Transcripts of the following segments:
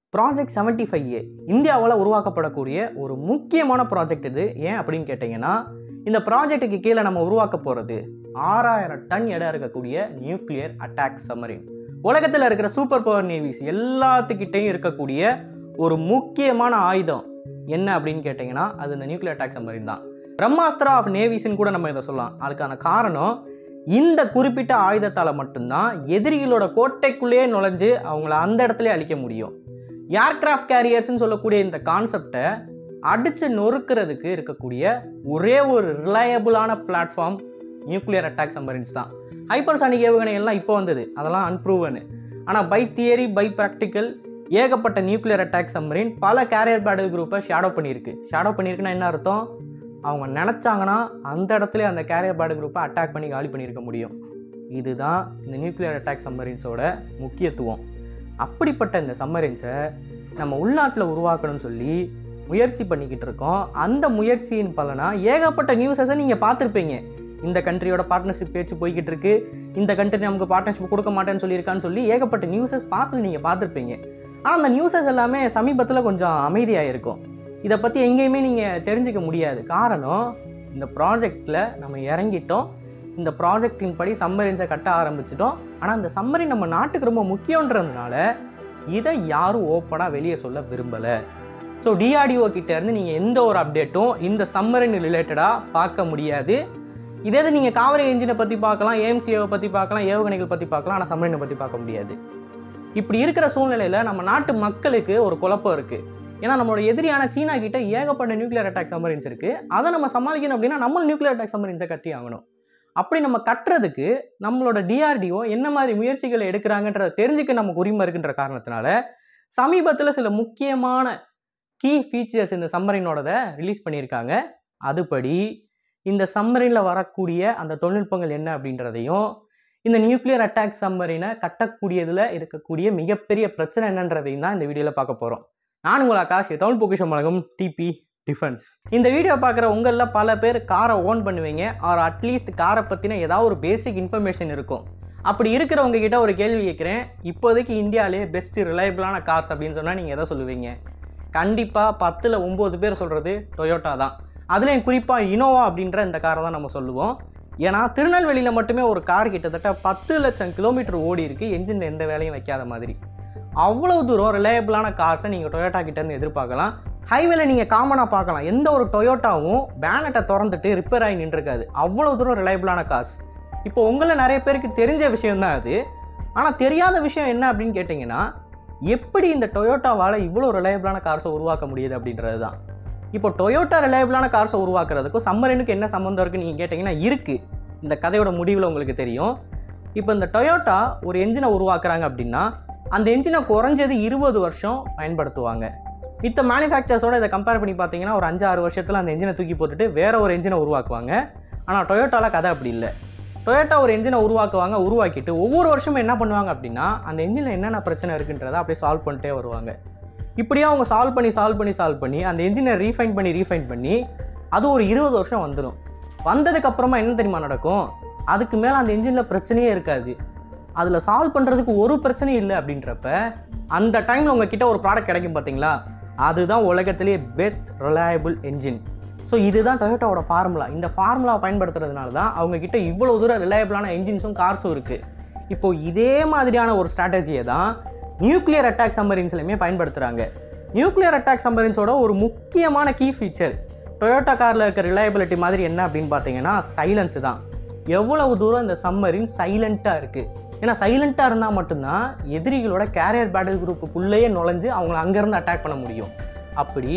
Project 75A இந்தியாவில் உருவாக்கப்படக்கூடிய ஒரு முக்கியமான ப்ராஜெக்ட் இது. ஏன் அப்படின்னு கேட்டிங்கன்னா, இந்த ப்ராஜெக்ட்டுக்கு கீழே நம்ம உருவாக்க போகிறது 6000 டன் எடை இருக்கக்கூடிய நியூக்ளியர் அட்டாக் சப்மரீன். உலகத்தில் இருக்கிற சூப்பர் பவர் நேவிஸ் எல்லாத்துக்கிட்டையும் இருக்கக்கூடிய ஒரு முக்கியமான ஆயுதம் என்ன அப்படின்னு கேட்டிங்கன்னா, அது இந்த நியூக்ளியர் அட்டாக் சப்மரீன் தான். பிரம்மாஸ்திரா ஆஃப் நேவிஸ்ன்னு கூட நம்ம இதை சொல்லலாம். அதுக்கான காரணம், இந்த குறிப்பிட்ட ஆயுதத்தால் மட்டும்தான் எதிரிகளோட கோட்டைக்குள்ளேயே நுழைஞ்சு அவங்கள அந்த இடத்துல அழிக்க முடியும். ஏர்கிராஃப்ட் கேரியர்ஸ்ன்னு சொல்லக்கூடிய இந்த கான்செப்டை அடித்து நொறுக்கிறதுக்கு இருக்கக்கூடிய ஒரே ஒரு ரிலையபிளான பிளாட்ஃபார்ம் நியூக்ளியர் அட்டாக் சப்மரீன்ஸ் தான். ஹைப்பர்சானிக் ஏவுகணை எல்லாம் இப்போ வந்தது, அதெல்லாம் அன்ப்ரூவனு. ஆனால் பை தியரி பை ப்ராக்டிக்கல் ஏகப்பட்ட நியூக்ளியர் அட்டாக் சப்மரீன் பல கேரியர் பேட்டில் குரூப்பை ஷேடோ பண்ணியிருக்குன்னா என்ன அர்த்தம்? அவங்க நினச்சாங்கன்னா அந்த இடத்துல அந்த கேரியர் பேட்டில் குரூப்பை அட்டாக் பண்ணி காலி பண்ணியிருக்க முடியும். இதுதான் இந்த நியூக்ளியர் அட்டாக் சப்மரீன்ஸோட முக்கியத்துவம். அப்படிப்பட்ட இந்த சப்மரீன்ஸை நம்ம உள்நாட்டில் உருவாக்கணும்னு சொல்லி முயற்சி பண்ணிக்கிட்டு இருக்கோம். அந்த முயற்சியின் பலனாக ஏகப்பட்ட நியூஸஸை நீங்கள் பார்த்துருப்பீங்க. இந்த கண்ட்ரியோட பார்ட்னர்ஷிப் பேச்சு போய்கிட்டு இருக்கு, இந்த கண்ட்ரி நமக்கு பார்ட்னர்ஷிப் கொடுக்க மாட்டேன்னு சொல்லியிருக்கான்னு சொல்லி ஏகப்பட்ட நியூஸஸ் பார்த்து நீங்கள் பார்த்துருப்பீங்க. ஆனால் அந்த நியூஸஸ் எல்லாமே சமீபத்தில் கொஞ்சம் அமைதியாக இருக்கும். இதை பற்றி எங்கேயுமே நீங்கள் தெரிஞ்சிக்க முடியாது. காரணம், இந்த ப்ராஜெக்டில் நம்ம இறங்கிட்டோம், இந்த ப்ராஜெக்டின் படி சப்மரீன்ஸை கட்ட ஆரம்பிச்சிட்டோம். ஆனால் இந்த சப்மரீன் நம்ம நாட்டுக்கு ரொம்ப முக்கியன்றதுனால இதை யாரும் ஓப்பனாக வெளியே சொல்ல விரும்பலை. ஸோ டிஆர்டிஓ கிட்டேருந்து நீங்கள் எந்த ஒரு அப்டேட்டும் இந்த சப்மரீன் ரிலேட்டடாக பார்க்க முடியாது. இதே நீங்கள் காவிரி என்ஜினை பற்றி பார்க்கலாம், ஏஎம்சிஏவை பற்றி பார்க்கலாம், ஏவுகணைகள் பற்றி பார்க்கலாம், ஆனால் சப்மரீனை பற்றி பார்க்க முடியாது. இப்படி இருக்கிற சூழ்நிலையில் நம்ம நாட்டு மக்களுக்கு ஒரு குழப்பம் இருக்குது. ஏன்னா நம்மளோட எதிரியான சீனா கிட்ட ஏகப்பட்ட நியூக்ளியர் அட்டாக் சப்மரீன்ஸ் இருக்குது. அதை நம்ம சமாளிக்கணும் அப்படின்னா நம்ம நியூக்ளியர் அட்டாக் சப்மரீன்ஸை கட்டி ஆகணும். அப்படி நம்ம கட்டுறதுக்கு நம்மளோட டிஆர்டிஓ என்ன மாதிரி முயற்சிகளை எடுக்கிறாங்கன்றதை தெரிஞ்சுக்க நமக்கு உரிமை இருக்குன்ற காரணத்தினால சமீபத்தில் சில முக்கியமான கீ ஃபீச்சர்ஸ் இந்த சப்மரீனோட ரிலீஸ் பண்ணியிருக்காங்க. அதுபடி இந்த சப்மரீனில் வரக்கூடிய அந்த தொழில்நுட்பங்கள் என்ன அப்படின்றதையும், இந்த நியூக்ளியர் அட்டாக் சப்மரீனை கட்டக்கூடியதில் இருக்கக்கூடிய மிகப்பெரிய பிரச்சனை என்னன்றதையும் தான் இந்த வீடியோவில் பார்க்க போகிறோம். நான் உங்கள் ஆகாஷ், தமிழ் பொக்கிஷம் வழங்கும் டிபி டிஃபென்ஸ். இந்த வீடியோ பார்க்குற உங்களில் பல பேர் காரை ஓன் பண்ணுவீங்க, ஆர் அட்லீஸ்ட் காரை பற்றின ஏதாவது ஒரு பேசிக் இன்ஃபர்மேஷன் இருக்கும். அப்படி இருக்கிறவங்க கிட்ட ஒரு கேள்வி கேட்குறேன். இப்போதைக்கு இந்தியாவிலே பெஸ்ட் ரிலையபிளான கார்ஸ் அப்படின்னு சொன்னால் நீங்கள் எதை சொல்லுவீங்க? கண்டிப்பாா 10ல் 9 பேர் சொல்கிறது டொயோட்டா தான். அதுலேயும் குறிப்பாக இனோவா அப்படின்ற இந்த காரை தான் நம்ம சொல்லுவோம். ஏன்னா திருநெல்வேலியில் மட்டுமே ஒரு கார் கிட்டத்தட்ட 10 லட்சம் கிலோமீட்டர் ஓடி இருக்குது, என்ஜினில் எந்த வேலையும் வைக்காத மாதிரி. அவ்வளோ தூரம் ரிலையபிளான கார்ஸை நீங்கள் டொயோட்டா கிட்டேருந்து எதிர்பார்க்கலாம். ஹைவேல நீங்கள் காமனாக பார்க்கலாம், எந்த ஒரு டொயோட்டாவும் பேனட்டை திறந்துட்டு ரிப்பேர் ஆகி நின்றுருக்காது. அவ்வளோ தூரம் ரிலையபிளான கார்ஸ். இப்போ உங்களில் நிறைய பேருக்கு தெரிஞ்ச விஷயம்தான் அது. ஆனால் தெரியாத விஷயம் என்ன அப்படின்னு கேட்டிங்கன்னா, எப்படி இந்த டொயோட்டாவால் இவ்வளோ ரிலையபிளான கார்ஸை உருவாக்க முடியுது அப்படின்றது தான். இப்போ டொயோட்டா ரிலையபிளான கார்ஸை உருவாக்குறதுக்கும் சப்மரீனுக்கு என்ன சம்மந்தம் இருக்குன்னு நீங்கள் கேட்டிங்கன்னா இருக்குது. இந்த கதையோட முடிவில் உங்களுக்கு தெரியும். இப்போ இந்த டொயோட்டா ஒரு என்ஜினை உருவாக்குறாங்க அப்படின்னா அந்த என்ஜினை குறைஞ்சது 20 வருஷம் பயன்படுத்துவாங்க. மித்த மேனுஃபேக்சர்ஸோட இதை கம்பேர் பண்ணி பார்த்தீங்கன்னா ஒரு 5-6 வருஷத்தில் அந்த என்ஜினை தூக்கி போட்டுட்டு வேற ஒரு என்ஜினை உருவாக்குவாங்க. ஆனால் டொயோட்டாவில் கதை அப்படி இல்லை. டொயோட்டா ஒரு என்ஜினை உருவாக்கிட்டு ஒவ்வொரு வருஷமும் என்ன பண்ணுவாங்க அப்படின்னா அந்த என்ஜினில் என்னென்ன பிரச்சனை இருக்குன்றதை அப்படியே சால்வ் பண்ணிட்டே வருவாங்க. இப்படியே அவங்க சால்வ் பண்ணி அந்த என்ஜினை ரீஃபைன் பண்ணி அது ஒரு 20 வருஷம் வந்துடும். வந்ததுக்கப்புறமா என்ன தெரியுமா நடக்கும்? அதுக்கு மேலே அந்த என்ஜினில் பிரச்சனையே இருக்காது. அதில் சால்வ் பண்ணுறதுக்கு ஒரு பிரச்சனையும் இல்லை. அப்படின்றப்ப அந்த டைமில் உங்ககிட்ட ஒரு ப்ராடக்ட் கிடைக்கும் பார்த்தீங்களா, அதுதான் உலகத்திலேயே பெஸ்ட் ரிலையபிள் என்ஜின். ஸோ இதுதான் டொயோட்டாவோட ஃபார்முலா. இந்த ஃபார்முலாவை பயன்படுத்துறதுனால தான் அவங்கக்கிட்ட இவ்வளோ தூரம் ரிலையபிளான என்ஜின்ஸும் கார்ஸும் இருக்குது. இப்போது இதே மாதிரியான ஒரு ஸ்ட்ராட்டஜியை தான் நியூக்ளியர் அட்டாக் சப்மரீன்ஸ்லையுமே பயன்படுத்துகிறாங்க. நியூக்ளியர் அட்டாக் சப்மரீன்ஸோட ஒரு முக்கியமான கீ ஃபீச்சர் டொயோட்டா காரில் இருக்க ரிலையபிலிட்டி மாதிரி என்ன அப்படின்னு பார்த்தீங்கன்னா சைலன்ஸு தான். எவ்வளவு தூரம் இந்த சப்மரீன் சைலண்ட்டாக இருக்குது. ஏன்னா சைலண்ட்டாக இருந்தால் மட்டும்தான் எதிரிகளோட கேரியர் பேட்டில் குரூப்புக்குள்ளேயே நுழைஞ்சு அவங்கள அங்கேருந்து அட்டாக் பண்ண முடியும். அப்படி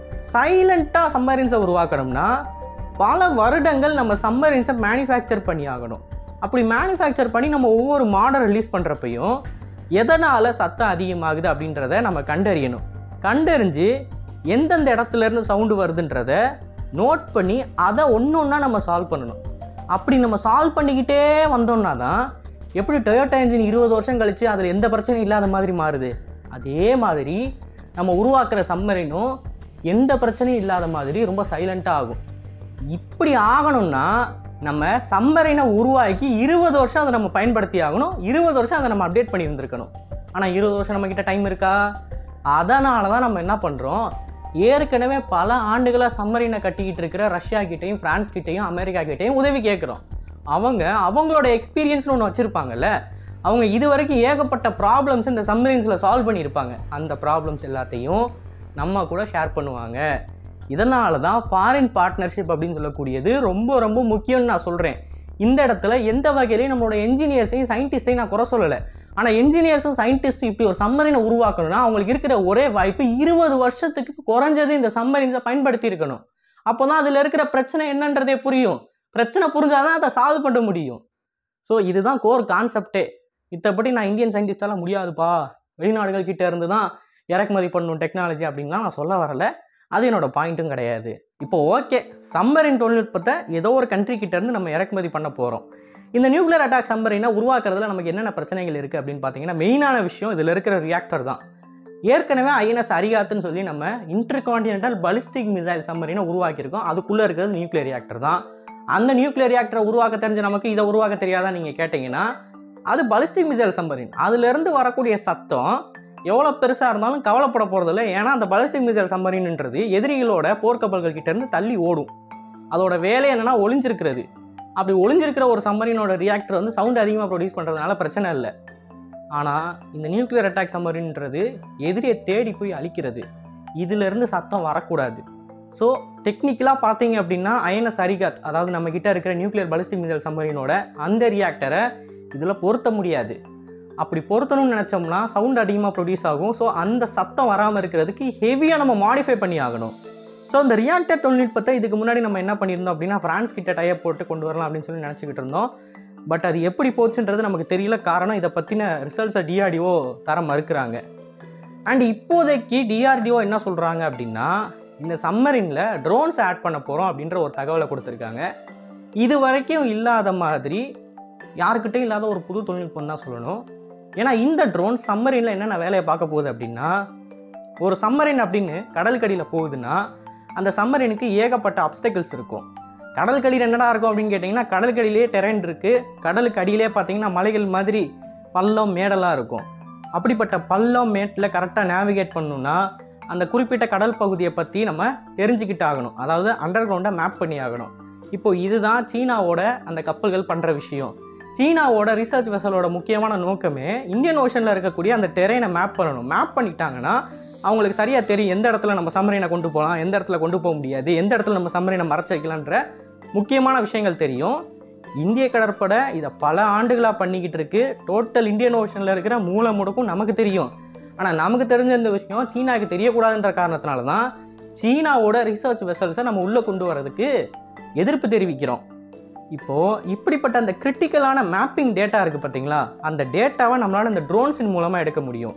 சைலண்ட்டாக சப்மரீன்ஸை உருவாக்கணும்னா பல வருடங்கள் நம்ம சப்மரீன்ஸை மேனுஃபேக்சர் பண்ணி ஆகணும். அப்படி மேனுஃபேக்சர் பண்ணி நம்ம ஒவ்வொரு மாடல் ரிலீஸ் பண்ணுறப்பையும் எதனால் சத்தம் அதிகமாகுது அப்படின்றத நம்ம கண்டறியணும். கண்டறிஞ்சு எந்தெந்த இடத்துலேருந்து சவுண்டு வருதுன்றத நோட் பண்ணி அதை ஒன்று ஒன்றா நம்ம சால்வ் பண்ணணும். அப்படி நம்ம சால்வ் பண்ணிக்கிட்டே வந்தோம்னா தான் எப்படி டொயோட்டா என்ஜின் 20 வருஷம் கழித்து அதில் எந்த பிரச்சனையும் இல்லாத மாதிரி மாறுது, அதே மாதிரி நம்ம உருவாக்குற சப்மரீனும் எந்த பிரச்சனையும் இல்லாத மாதிரி ரொம்ப சைலண்ட்டாக ஆகும். இப்படி ஆகணும்னா நம்ம சப்மரீனை உருவாக்கி 20 வருஷம் அதை நம்ம பயன்படுத்தி ஆகணும். 20 வருஷம் அதை நம்ம அப்டேட் பண்ணி இருந்திருக்கணும். ஆனால் 20 வருஷம் நம்மக்கிட்ட டைம் இருக்கா? அதனால தான் நம்ம என்ன பண்ணுறோம், ஏற்கனவே பல ஆண்டுகளாக சம்மரினை கட்டிக்கிட்டு இருக்கிற ரஷ்யா கிட்டையும் ஃப்ரான்ஸ் கிட்டையும் அமெரிக்கா கிட்டையும் உதவி கேட்குறோம். அவங்களோட எக்ஸ்பீரியன்ஸ்னு ஒன்று வச்சுருப்பாங்கல்ல, அவங்க இது வரைக்கும் ஏகப்பட்ட ப்ராப்ளம்ஸ் இந்த சம்மரின்ஸில் சால்வ் பண்ணியிருப்பாங்க. அந்த ப்ராப்ளம்ஸ் எல்லாத்தையும் நம்ம கூட ஷேர் பண்ணுவாங்க. இதனால தான் ஃபாரின் பார்ட்னர்ஷிப் அப்படின்னு சொல்லக்கூடியது ரொம்ப ரொம்ப முக்கியம்னு நான் சொல்கிறேன். இந்த இடத்துல எந்த வகையிலையும் நம்மளோட என்ஜினியர்ஸையும் சயின்டிஸ்டையும் நான் குறை சொல்லலை. ஆனால் என்ஜினியர்ஸும் சயின்டிஸ்ட்டும் இப்படி ஒரு சம்மரினை உருவாக்கணும்னா அவங்களுக்கு இருக்கிற ஒரே வாய்ப்பு 20 வருஷத்துக்கு குறைஞ்சது இந்த சம்மரின்ஸை பயன்படுத்தி இருக்கணும். அப்போ தான் அதில் இருக்கிற பிரச்சனை என்னன்றதே புரியும். பிரச்சனை புரிஞ்சாதான் அதை சால்வ் பண்ண முடியும். ஸோ இதுதான் கோர் கான்செப்டே. இத்தப்படி நான் இந்தியன் சயின்டிஸ்டாலாம் முடியாதுப்பா, வெளிநாடுகள் கிட்டே இருந்து தான் இறக்குமதி பண்ணணும் டெக்னாலஜி அப்படின்லாம் நான் சொல்ல வரலை. அது என்னோட பாயிண்ட்டும் கிடையாது. இப்போ ஓகே, சம்மரின் தொழில்நுட்பத்தை ஏதோ ஒரு கண்ட்ரி கிட்டேருந்து நம்ம இறக்குமதி பண்ண போகிறோம். இந்த நியூக்ளியர் அட்டாக் சம்மரினை உருவாக்குறதுல நமக்கு என்னென்ன பிரச்சனைகள் இருக்குது அப்படின்னு பார்த்தீங்கன்னா, மெயினான விஷயம் இதில் இருக்கிற ரியாக்டர் தான். ஏற்கனவே ஐஎன்எஸ் அரிகாத்துன்னு சொல்லி நம்ம இன்டர்கான்டினென்டல் பாலிஸ்டிக் மிசைல் சம்மரினை உருவாக்கியிருக்கோம். அதுக்குள்ளே இருக்கிறது நியூக்ளியர் ரியாக்டர் தான். அந்த நியூக்ளியர் ரியாக்டரை உருவாக்க தெரிஞ்ச நமக்கு இதை உருவாக்க தெரியாதா நீங்கள் கேட்டிங்கன்னா, அது பாலிஸ்டிக் மிசைல் சம்மரின். அதுலேருந்து வரக்கூடிய சத்தம் எவ்வளோ பெருசாக இருந்தாலும் கவலைப்பட போகிறதில்ல. ஏன்னா அந்த பாலிஸ்டிக் மிசைல் சம்மரின்ன்றது எதிரிகளோட போர்க்கப்பல்கள் கிட்டேருந்து தள்ளி ஓடும். அதோட வேலை என்னென்னா ஒளிஞ்சிருக்கிறது. அப்படி ஒளிஞ்சிருக்கிற ஒரு சம்மரினோட ரியாக்டர் வந்து சவுண்ட் அதிகமாக ப்ரொடியூஸ் பண்ணுறதுனால பிரச்சனை இல்லை. ஆனால் இந்த நியூக்ளியர் அட்டாக் சம்மரின்றது எதிரியை தேடி போய் அழிக்கிறது. இதிலிருந்து சத்தம் வரக்கூடாது. ஸோ டெக்னிக்கலாக பார்த்தீங்க அப்படின்னா ஐஎன்எஸ் அரிகாத், அதாவது நம்மக்கிட்ட இருக்கிற நியூக்ளியர் பாலிஸ்டிக் மிசைல் சம்மரினோட அந்த ரியாக்டரை இதில் பொருத்த முடியாது. அப்படி பொருத்தணும்னு நினச்சோம்னா சவுண்ட் அதிகமாக ப்ரொடியூஸ் ஆகும். ஸோ அந்த சத்தம் வராமல் இருக்கிறதுக்கு ஹெவியாக நம்ம மாடிஃபை பண்ணி ஆகணும். ஸோ இந்த ரியாக்டர் தொழில்நுட்பத்தை இதுக்கு முன்னாடி நம்ம என்ன பண்ணியிருந்தோம் அப்படின்னா, ஃப்ரான்ஸ் கிட்ட டைப் போட்டு கொண்டு வரலாம் அப்படின்னு சொல்லி நினச்சிக்கிட்டு இருந்தோம். பட் அது எப்படி போச்சுன்றது நமக்கு தெரியல. காரணம், இதை பற்றின ரிசல்ட்ஸை டிஆர்டிஓ தர மறுக்கிறாங்க. அண்ட் இப்போதைக்கு டிஆர்டிஓ என்ன சொல்கிறாங்க அப்படின்னா, இந்த சம்மரினில் ட்ரோன்ஸ் ஆட் பண்ண போகிறோம் அப்படின்ற ஒரு தகவலை கொடுத்துருக்காங்க. இது வரைக்கும் இல்லாத மாதிரி, யாருக்கிட்டையும் இல்லாத ஒரு புது தொழில்நுட்பம் தான் சொல்லணும். ஏன்னா இந்த ட்ரோன் சம்மரினில் என்னென்ன வேலையை பார்க்க போகுது அப்படின்னா, ஒரு சம்மரின் அப்படின்னு கடலுக்கடியில் போகுதுன்னா அந்த சம்மரினுக்கு ஏகப்பட்ட அப்டக்கிள்ஸ் இருக்கும். கடலுக்கடியில் என்னடா இருக்கும் அப்படின்னு கேட்டிங்கன்னா, கடலுக்கடியிலே டெரெயின் இருக்குது. கடலுக்கு அடியிலே பார்த்தீங்கன்னா மலைகள் மாதிரி பள்ளம் மேடெல்லாம் இருக்கும். அப்படிப்பட்ட பள்ளம் மேட்டில் கரெக்டாக நேவிகேட் பண்ணணுன்னா அந்த குறிப்பிட்ட கடல் பகுதியை பற்றி நம்ம தெரிஞ்சுக்கிட்டு ஆகணும். அதாவது அண்டர் கிரவுண்டை மேப் பண்ணி ஆகணும். இப்போது இதுதான் சீனாவோட அந்த கப்பல்கள் பண்ணுற விஷயம். சீனாவோட ரிசர்ச் வெசலோட முக்கியமான நோக்கமே இந்தியன் ஓஷனில் இருக்கக்கூடிய அந்த டெரெயினை மேப் பண்ணணும். மேப் பண்ணிட்டாங்கன்னா அவங்களுக்கு சரியாக தெரியும் எந்த இடத்துல நம்ம சம்மரினை கொண்டு போகலாம், எந்த இடத்துல கொண்டு போக முடியாது, எந்த இடத்துல நம்ம சம்மரினை மறைச்சு வைக்கலான்ற முக்கியமான விஷயங்கள் தெரியும். இந்திய கடற்படை இதை பல ஆண்டுகளாக பண்ணிக்கிட்டு இருக்கு. டோட்டல் இந்தியன் ஓஷனில் இருக்கிற மூல முடுக்கும் நமக்கு தெரியும். ஆனால் நமக்கு தெரிஞ்ச இந்த விஷயம் சீனாவுக்கு தெரியக்கூடாதுன்ற காரணத்தினால தான் சீனாவோட ரிசர்ச் வெசல்ஸை நம்ம உள்ளே கொண்டு வரதுக்கு எதிர்ப்பு தெரிவிக்கிறோம். இப்போது இப்படிப்பட்ட அந்த கிரிட்டிக்கலான மேப்பிங் டேட்டா இருக்குது பார்த்தீங்களா, அந்த டேட்டாவை நம்மளால் இந்த ட்ரோன்ஸின் மூலமாக எடுக்க முடியும்.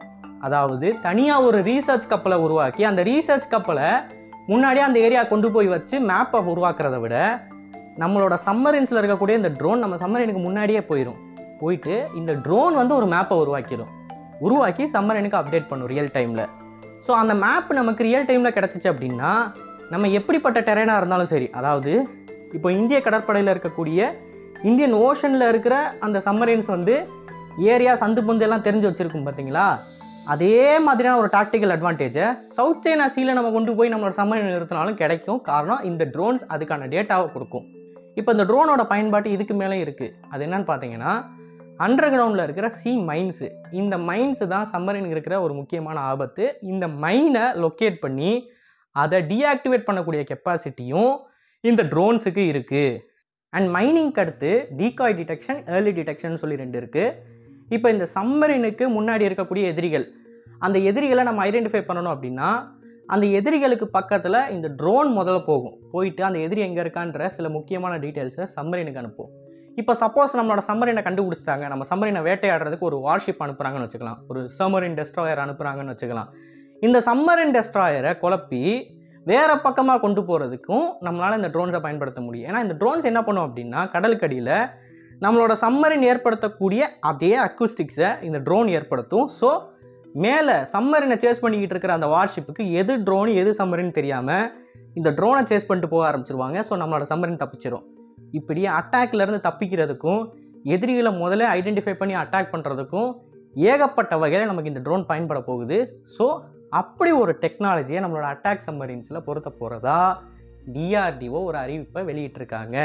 அதாவது தனியாக ஒரு ரீசர்ச் கப்பலை உருவாக்கி அந்த ரீசர்ச் கப்பலை முன்னாடியே அந்த ஏரியா கொண்டு போய் வச்சு மேப்பை உருவாக்குறத விட, நம்மளோட சம்மரின்ஸில் இருக்கக்கூடிய இந்த ட்ரோன் நம்ம சம்மரினுக்கு முன்னாடியே போயிட்டு இந்த ட்ரோன் வந்து ஒரு மேப்பை உருவாக்கி சம்மரினுக்கு அப்டேட் பண்ணும் ரியல் டைமில். ஸோ அந்த மேப் நமக்கு ரியல் டைமில் கிடச்சிச்சு அப்படின்னா நம்ம எப்படிப்பட்ட டெரெயினாக இருந்தாலும் சரி, அதாவது இப்போ இந்திய கடற்படையில் இருக்கக்கூடிய இந்தியன் ஓஷனில் இருக்கிற அந்த சம்மரின்ஸ் வந்து ஏரியா சந்து பந்து எல்லாம் தெரிஞ்சு வச்சுருக்கும் பார்த்தீங்களா, அதே மாதிரியான ஒரு டாக்டிக்கல் அட்வான்டேஜை சவுத் சைனா சீல நம்ம கொண்டு போய் நம்மளோட சம்மரின் நிறுத்தினாலும் கிடைக்கும். காரணம், இந்த ட்ரோன்ஸ் அதுக்கான டேட்டாவை கொடுக்கும். இப்போ இந்த ட்ரோனோட பயன்பாட்டு இதுக்கு மேலே இருக்குது. அது என்னன்னு பார்த்தீங்கன்னா, அண்டர் கிரவுண்டில் இருக்கிற மைன்ஸு. இந்த மைன்ஸு தான் சம்மரினுக்கு இருக்கிற ஒரு முக்கியமான ஆபத்து. இந்த மைனை லொக்கேட் பண்ணி அதை டீஆக்டிவேட் பண்ணக்கூடிய கெப்பாசிட்டியும் இந்த ட்ரோன்ஸுக்கு இருக்குது. அண்ட் மைனிங்க்கு அடுத்து டீகாய் டிடெக்ஷன், ஏர்லி டிடெக்ஷன் சொல்லி 2 இருக்குது. இப்போ இந்த சம்மரினுக்கு முன்னாடி இருக்கக்கூடிய எதிரிகள், அந்த எதிரிகளை நம்ம ஐடென்டிஃபை பண்ணணும் அப்படின்னா அந்த எதிரிகளுக்கு பக்கத்தில் இந்த ட்ரோன் முதல்ல போயிட்டு அந்த எதிரி எங்கே இருக்கான்ற சில முக்கியமான டீட்டெயில்ஸை சம்மரினுக்கு அனுப்பும். இப்போ சப்போஸ் நம்மளோட சம்மரினை கண்டுபிடிச்சிட்டாங்க, நம்ம சம்மரினை வேட்டையாடுறதுக்கு ஒரு வார்ஷிப் அனுப்புகிறாங்கன்னு வச்சுக்கலாம், ஒரு சம்மரின் டெஸ்ட்ராயர் அனுப்புகிறாங்கன்னு வச்சுக்கலாம். இந்த சம்மரின் டெஸ்ட்ராயரை குழப்பி வேறு பக்கமாக கொண்டு போகிறதுக்கும் நம்மளால் இந்த ட்ரோன்ஸை பயன்படுத்த முடியும். ஏன்னா இந்த ட்ரோன்ஸ் என்ன பண்ணும் அப்படின்னா, கடலுக்கடியில் நம்மளோட சம்மரின் ஏற்படுத்தக்கூடிய அதே அக்கூஸ்டிக்ஸை இந்த ட்ரோன் ஏற்படுத்தும். ஸோ மேலே சம்மரினை சேஸ் பண்ணிக்கிட்டு இருக்கிற அந்த வார்ஷிப்புக்கு எது ட்ரோனு எது சம்மரின்னு தெரியாமல் இந்த ட்ரோனை சேஸ் பண்ணிட்டு போக ஆரம்பிச்சிருவாங்க. ஸோ நம்மளோட சம்மரின் தப்பிச்சிடும். இப்படி அட்டாக்லேருந்து தப்பிக்கிறதுக்கும் எதிரிகளை முதல்ல ஐடென்டிஃபை பண்ணி அட்டாக் பண்ணுறதுக்கும் ஏகப்பட்ட வகையில் நமக்கு இந்த ட்ரோன் பயன்பட போகுது. ஸோ அப்படி ஒரு டெக்னாலஜியை நம்மளோட அட்டாக் சம்மரின்ஸில் பொருத்த போகிறதா டிஆர்டிஓ ஒரு அறிவிப்பை வெளியிட்டிருக்காங்க.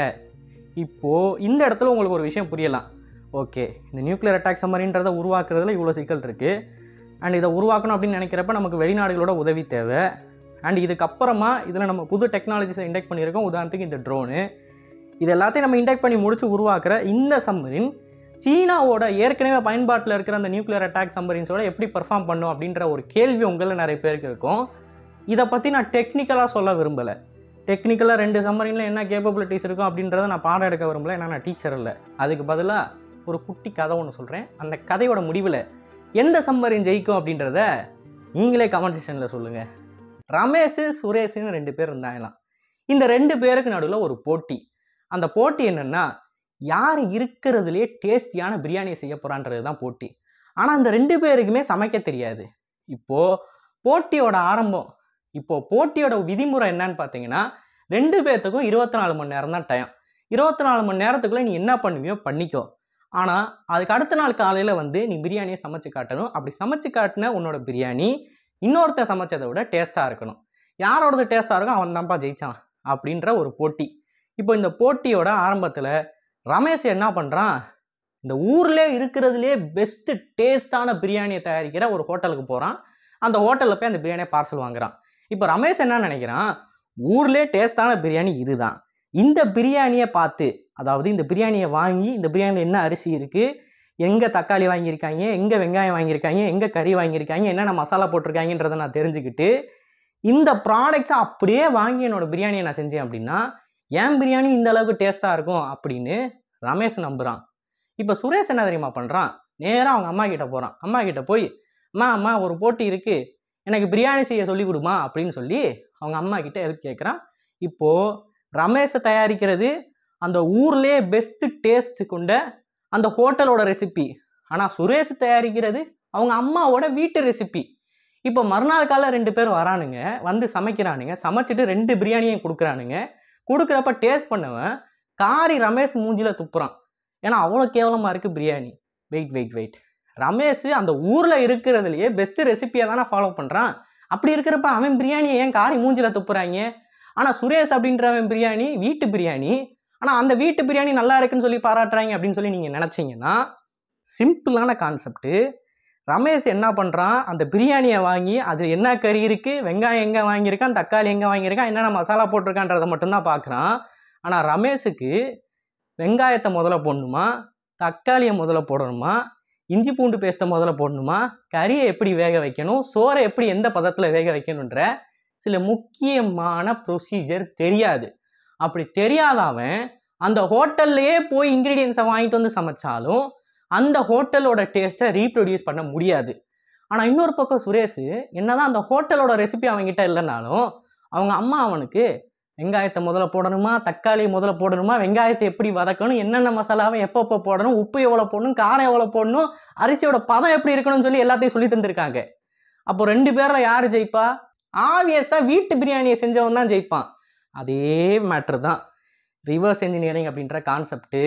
இப்போது இந்த இடத்துல உங்களுக்கு ஒரு விஷயம் புரியலாம். ஓகே, இந்த நியூக்ளியர் அட்டாக் சம்மரின்றதை உருவாக்குறதுல இவ்வளோ சிக்கல் இருக்குது. அண்ட் இதை உருவாக்கணும் அப்படின்னு நினைக்கிறப்ப நமக்கு வெளிநாடுகளோட உதவி தேவை. அண்ட் இதுக்கப்புறமா இதில் நம்ம புது டெக்னாலஜிஸை இண்டெக்ட் பண்ணியிருக்கோம். உதாரணத்துக்கு இந்த ட்ரோனு, இது எல்லாத்தையும் நம்ம இண்டெக்ட் பண்ணி முடிச்சு உருவாக்குற இந்த சம்மரின் சீனாவோட ஏற்கனவே பயன்பாட்டில் இருக்கிற அந்த நியூக்ளியர் அட்டாக் சம்மரின்ஸோட எப்படி பெர்ஃபார்ம் பண்ணும் அப்படின்ற ஒரு கேள்வி உங்களில் நிறைய பேருக்கு இருக்கும். இதை பற்றி நான் டெக்னிக்கலாக சொல்ல விரும்பலை. டெக்னிக்கலாக 2 சம்மரினில் என்ன கேப்பபிலிட்டிஸ் இருக்கும் அப்படின்றத நான் பாடம் எடுக்க விரும்பலை. ஏன்னா நான் டீச்சர் இல்லை. அதுக்கு பதிலாக ஒரு குட்டி கதை ஒன்று சொல்கிறேன். அந்த கதையோட முடிவில் எந்த சம்மரின் ஜெயிக்கும் அப்படின்றத நீங்களே கமெண்ட் செக்ஷனில் சொல்லுங்கள். ரமேஷ், சுரேஷ்னு 2 பேர் இருந்தாங்களாம். இந்த 2 பேருக்கு நடுவில் ஒரு போட்டி. அந்த போட்டி என்னென்னா, யார் இருக்கிறதுலே டேஸ்டியான பிரியாணியை செய்ய போகிறான்றது தான் போட்டி. ஆனால் அந்த 2 பேருக்குமே சமைக்க தெரியாது. இப்போது போட்டியோட ஆரம்பம். இப்போது போட்டியோட விதிமுறை என்னன்னு பார்த்தீங்கன்னா, 2 பேர்த்துக்கும் 24 மணி நேரம் தான் டைம். 24 மணி நேரத்துக்குள்ளே நீ என்ன பண்ணுவியோ பண்ணிக்கோ. ஆனால் அதுக்கு அடுத்த நாள் காலையில் வந்து நீ பிரியாணியை சமைச்சு காட்டணும். அப்படி சமைச்சு காட்டின உன்னோட பிரியாணி இன்னொருத்தர் சமைச்சதை விட டேஸ்ட்டாக இருக்கணும். யாரோடது டேஸ்ட்டாக இருக்கும் அவன் தான்ப்பா ஜெயிச்சான் அப்படின்ற ஒரு போட்டி. இப்போ இந்த போட்டியோட ஆரம்பத்தில் ரமேஷ் என்ன பண்ணுறான், இந்த ஊர்லேயே இருக்கிறதுலே பெஸ்ட்டு டேஸ்ட்டான பிரியாணியை தயாரிக்கிற ஒரு ஹோட்டலுக்கு போகிறான். அந்த ஹோட்டலில் போய் அந்த பிரியாணியை பார்சல் வாங்குறான். இப்போ ரமேஷ் என்ன நினைக்கிறான், ஊர்லேயே டேஸ்ட்டான பிரியாணி இதுதான். இந்த பிரியாணியை பார்த்து, அதாவது இந்த பிரியாணியை வாங்கி, இந்த பிரியாணியில் என்ன அரிசி இருக்குது, எங்கே தக்காளி வாங்கியிருக்காங்க, எங்கே வெங்காயம் வாங்கியிருக்காங்க, எங்கே கறி வாங்கியிருக்காங்க, என்னென்ன மசாலா போட்டிருக்காங்கன்றதை நான் தெரிஞ்சுக்கிட்டு இந்த ப்ராடக்ட்ஸை அப்படியே வாங்கி என்னோடய பிரியாணியை நான் செஞ்சேன் அப்படின்னா என் பிரியாணி இந்த அளவுக்கு டேஸ்ட்டாக இருக்கும் அப்படின்னு ரமேஷ் நம்புகிறான். இப்போ சுரேஷ் என்ன தெரியுமா பண்ணுறான், நேராக அவங்க அம்மா கிட்டே போகிறான். அம்மா கிட்டே போய், அம்மா ஒரு போட்டி இருக்குது, எனக்கு பிரியாணி செய்ய சொல்லி கொடுமா அப்படின்னு சொல்லி அவங்க அம்மா கிட்டே ஹெல்ப் கேட்குறான். இப்போது ரமேஷை தயாரிக்கிறது அந்த ஊர்லேயே பெஸ்ட்டு டேஸ்ட்டு கொண்ட அந்த ஹோட்டலோட ரெசிபி. ஆனால் சுரேஷ் தயாரிக்கிறது அவங்க அம்மாவோட வீட்டு ரெசிபி. இப்போ மறுநாள் காலையில் 2 பேர் வரானுங்க, வந்து சமைக்கிறானுங்க. சமைச்சிட்டு 2 பிரியாணியும் கொடுக்குறானுங்க. கொடுக்குறப்ப டேஸ்ட் பண்ணவன் காரி ரமேஷ் மூஞ்சில் துப்புறான். ஏன்னா அவ்வளோ கேவலமாக இருக்குது பிரியாணி. வெயிட் ரமேஷ் அந்த ஊரில் இருக்கிறதுலையே பெஸ்ட்டு ரெசிபியை தானே ஃபாலோ பண்ணுறான். அப்படி இருக்கிறப்ப அவன் பிரியாணியை ஏன் காரி மூஞ்சில் துப்புறாங்க? ஆனால் சுரேஷ் அப்படின்றவன் பிரியாணி வீட்டு பிரியாணி. ஆனால் அந்த வீட்டு பிரியாணி நல்லா இருக்குன்னு சொல்லி பாராட்டுறாங்க அப்படின்னு சொல்லி நீங்கள் நினச்சிங்கன்னா, சிம்பிளான கான்செப்ட்டு. ரமேஷ் என்ன பண்ணுறான், அந்த பிரியாணியை வாங்கி அது என்ன கறி இருக்குது, வெங்காயம் எங்கே வாங்கியிருக்கான், தக்காளி எங்கே வாங்கியிருக்கான், என்னென்ன மசாலா போட்டிருக்கான்றதை மட்டும்தான் பார்க்குறான். ஆனால் ரமேஷுக்கு வெங்காயத்தை முதல்ல போடணுமா, தக்காளியை முதல்ல போடணுமா, இஞ்சி பூண்டு பேஸ்ட்டை முதல்ல போடணுமா, கறியை எப்படி வேக வைக்கணும், சோறை எப்படி எந்த பதத்தில் வேக வைக்கணுன்ற சில முக்கியமான ப்ரொசீஜர் தெரியாது. அப்படி தெரியாதவன் அந்த ஹோட்டல்லையே போய் இன்க்ரீடியன்ஸை வாங்கிட்டு வந்து சமைச்சாலும் அந்த ஹோட்டலோட டேஸ்ட்டை ரீப்ரொடியூஸ் பண்ண முடியாது. ஆனால் இன்னொரு பக்கம் சுரேஷ் என்னதான் அந்த ஹோட்டலோட ரெசிபி அவங்ககிட்ட இல்லைனாலும் அவங்க அம்மா அவனுக்கு வெங்காயத்தை முதல்ல போடணுமா, தக்காளியை முதல்ல போடணுமா, வெங்காயத்தை எப்படி வதக்கணும், என்னென்ன மசாலாவை எப்பப்போ போடணும், உப்பு எவ்வளோ போடணும், காரம் எவ்வளோ போடணும், அரிசியோட பதம் எப்படி இருக்கணும்னு சொல்லி எல்லாத்தையும் சொல்லி தந்திருக்காங்க. அப்போ 2 பேரில் யார் ஜெயிப்பா? ஆப்வியஸாக வீட்டு பிரியாணியை செஞ்சவன் தான் ஜெயிப்பான். அதே மேட்ரு தான் ரிவர்ஸ் என்ஜினியரிங் அப்படின்ற கான்செப்ட்டு.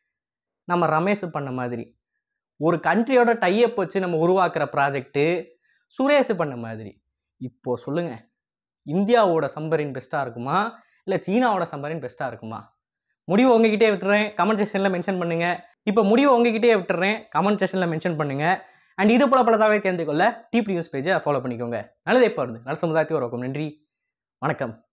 நம்ம ரமேஷ் பண்ண மாதிரி ஒரு கண்ட்ரியோட டைஅப் வச்சு நம்ம உருவாக்குற ப்ராஜெக்ட்டு சுரேஷ் பண்ண மாதிரி. இப்போது சொல்லுங்கள், இந்தியாவோட சம்பரின் பெஸ்ட்டாக இருக்குமா இல்லை சீனாவோட சம்பரின் பெஸ்ட்டாக இருக்குமா? முடிவு உங்ககிட்டே விட்டுறேன், கமெண்ட் செக்ஷனில் மென்ஷன் பண்ணுங்கள். இப்போ முடிவு உங்ககிட்டே விட்டுறேன், கமெண்ட் செக்ஷனில் மென்ஷன் பண்ணுங்கள். அண்ட் இது போல பல தகவலை தெரிந்து கொள்ள டிபி நியூஸ் பேஜை ஃபாலோ பண்ணிக்கோங்க. நல்லதே பாருங்க, நல்ல சமுதாயத்தை உருவாக்கும். நன்றி, வணக்கம்.